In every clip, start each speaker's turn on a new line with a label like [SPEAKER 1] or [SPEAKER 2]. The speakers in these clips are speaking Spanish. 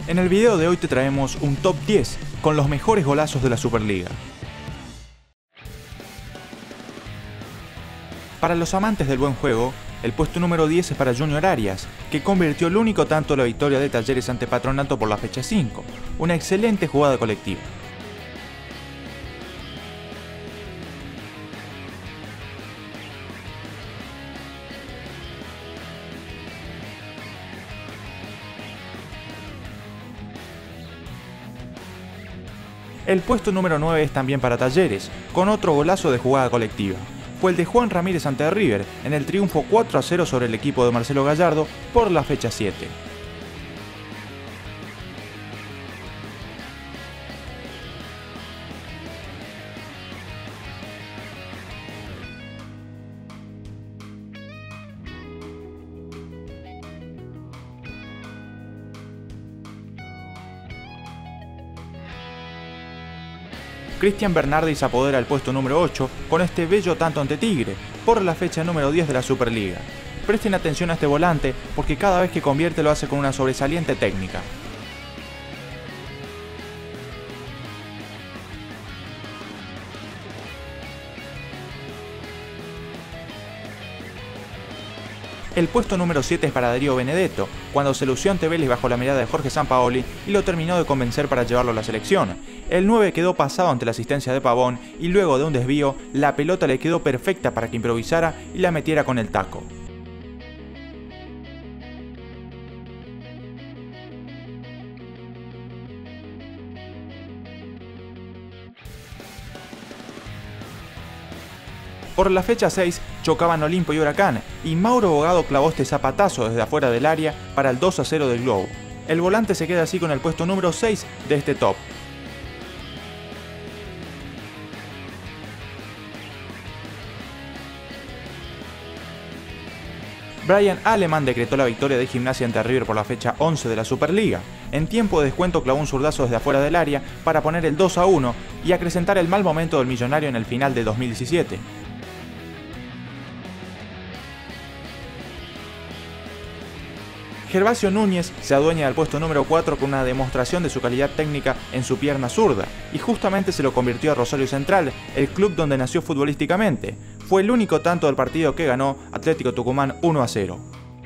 [SPEAKER 1] En el video de hoy te traemos un top 10 con los mejores golazos de la Superliga. Para los amantes del buen juego, el puesto número 10 es para Junior Arias, que convirtió el único tanto de la victoria de Talleres ante Patronato por la fecha 5, una excelente jugada colectiva. El puesto número 9 es también para Talleres, con otro golazo de jugada colectiva. Fue el de Juan Ramírez ante River, en el triunfo 4-0 sobre el equipo de Marcelo Gallardo por la fecha 7. Cristian Bernardi se apodera el puesto número 8 con este bello tanto ante Tigre, por la fecha número 10 de la Superliga. Presten atención a este volante porque cada vez que convierte lo hace con una sobresaliente técnica. El puesto número 7 es para Darío Benedetto, cuando se lució ante Vélez bajo la mirada de Jorge Sampaoli y lo terminó de convencer para llevarlo a la selección. El 9 quedó pasado ante la asistencia de Pavón y luego de un desvío, la pelota le quedó perfecta para que improvisara y la metiera con el taco. Por la fecha 6 chocaban Olimpo y Huracán, y Mauro Bogado clavó este zapatazo desde afuera del área para el 2-0 del Globo. El volante se queda así con el puesto número 6 de este top. Brian Aleman decretó la victoria de Gimnasia ante River por la fecha 11 de la Superliga. En tiempo de descuento clavó un zurdazo desde afuera del área para poner el 2-1 y acrecentar el mal momento del millonario en el final de 2017. Gervasio Núñez se adueña del puesto número 4 con una demostración de su calidad técnica en su pierna zurda, y justamente se lo convirtió a Rosario Central, el club donde nació futbolísticamente. Fue el único tanto del partido que ganó Atlético Tucumán 1-0.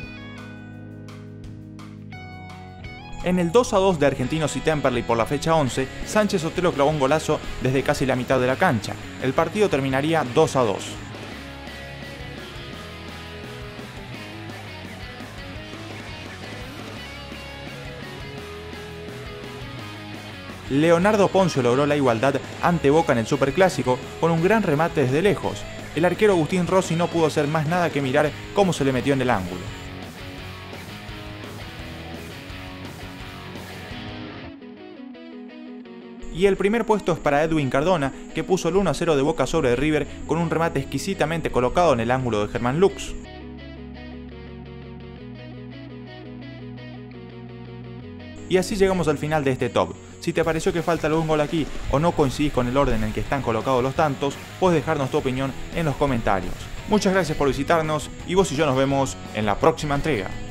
[SPEAKER 1] En el 2-2 de Argentinos y Temperley por la fecha 11, Sánchez Sotelo clavó un golazo desde casi la mitad de la cancha. El partido terminaría 2-2. Leonardo Poncio logró la igualdad ante Boca en el Superclásico con un gran remate desde lejos. El arquero Agustín Rossi no pudo hacer más nada que mirar cómo se le metió en el ángulo. Y el primer puesto es para Edwin Cardona, que puso el 1-0 de Boca sobre River con un remate exquisitamente colocado en el ángulo de Germán Lux. Y así llegamos al final de este top. Si te pareció que falta algún gol aquí o no coincidís con el orden en el que están colocados los tantos, puedes dejarnos tu opinión en los comentarios. Muchas gracias por visitarnos y vos y yo nos vemos en la próxima entrega.